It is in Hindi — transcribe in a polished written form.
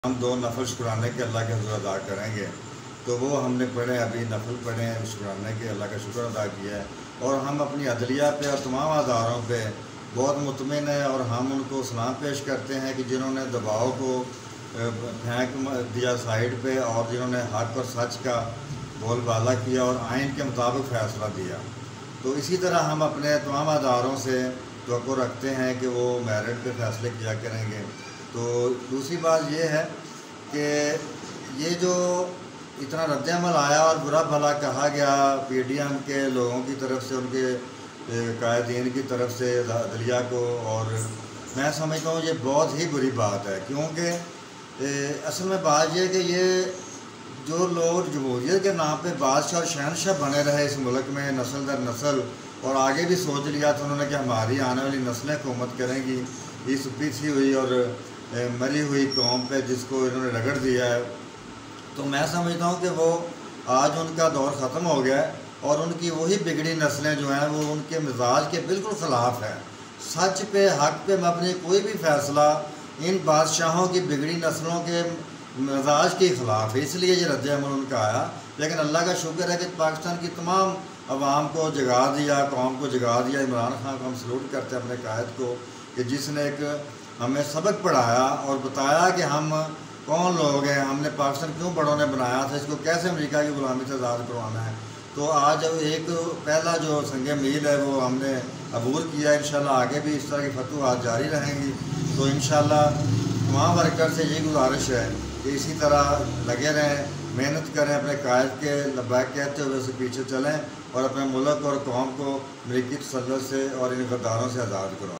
हम दो नफल शुक्राने के अल्लाह के हज़ूर अदा करेंगे। तो वो हमने पढ़े, अभी नफल पढ़े हैं, शुक्राने के अल्लाह का शुक्र अदा किया है। और हम अपनी अदलिया पे और तमाम अदारों पे बहुत मुतमिन है और हम उनको सलाम पेश करते हैं कि जिन्होंने दबाव को फेंक दिया साइड पे और जिन्होंने हक और सच का बोलबाला किया और आइन के मुताबिक फ़ैसला दिया। तो इसी तरह हम अपने तमाम अदारों से तवक्को रखते हैं कि वो मेरिट पे फ़ैसले किया करेंगे। तो दूसरी बात ये है कि ये जो इतना रद्द-ए-अमल आया और बुरा भला कहा गया PDM के लोगों की तरफ से, उनके कायदीन की तरफ से अदलिया को, और मैं समझता हूँ ये बहुत ही बुरी बात है। क्योंकि असल में बात यह है कि ये जो लोग जमहूरियत के नाम पे बादशाह और शहनशाह बने रहे इस मुल्क में नस्ल दर नस्ल, और आगे भी सोच लिया था उन्होंने कि हमारी आने वाली नस्लें हुकूमत करेंगी, इस पीछी हुई और मरी हुई कौम पे जिसको इन्होंने रगड़ दिया है। तो मैं समझता हूँ कि वो आज उनका दौर ख़त्म हो गया है और उनकी वही बिगड़ी नस्लें जो हैं वो उनके मिजाज के बिल्कुल ख़िलाफ़ है। सच पे, हक़ पे मबनी कोई भी फ़ैसला इन बादशाहों की बिगड़ी नस्लों के मिजाज के ख़िलाफ़ है, इसलिए ये रद्द-ए-अमल उनका आया। लेकिन अल्लाह का शुक्र है कि पाकिस्तान की तमाम अवाम को जगा दिया, कौम को जगा दिया। इमरान खान को हम सलूट करते हैं, अपने कायद को, कि जिसने एक हमें सबक पढ़ाया और बताया कि हम कौन लोग हैं, हमने पाकिस्तान क्यों बड़ों ने बनाया था, इसको कैसे अमेरिका की ग़ुलामी से आज़ाद करवाना है। तो आज एक पहला जो संग मील है वो हमने अबूर किया। इंशाल्लाह आगे भी इस तरह की फतूहात जारी रहेंगी। तो इंशाल्लाह तमाम वर्कर से यही गुजारिश है कि इसी तरह लगे रहें, मेहनत करें, अपने कायद के लब्बैक कहते हुए उससे पीछे चलें और अपने मुल्क और कौम को अमरीकी तसल्लुत से और इन गद्दारों से आज़ाद करवाएं।